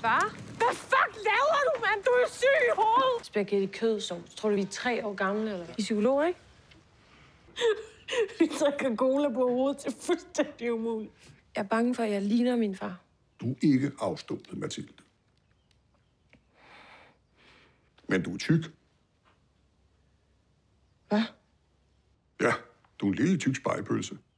Far? Hvad fuck laver du, mand? Du er syg i hovedet! Spaghetti kødsovs. Tror du, vi er 3 år gamle, eller hvad? I psykolog, ikke? Vi drikker cola på hovedet. Det er fuldstændig umuligt. Jeg er bange for, at jeg ligner min far. Du er ikke afstumpet, Mathilde. Men du er tyk. Hvad? Ja, du er en lille tyk spejepølse.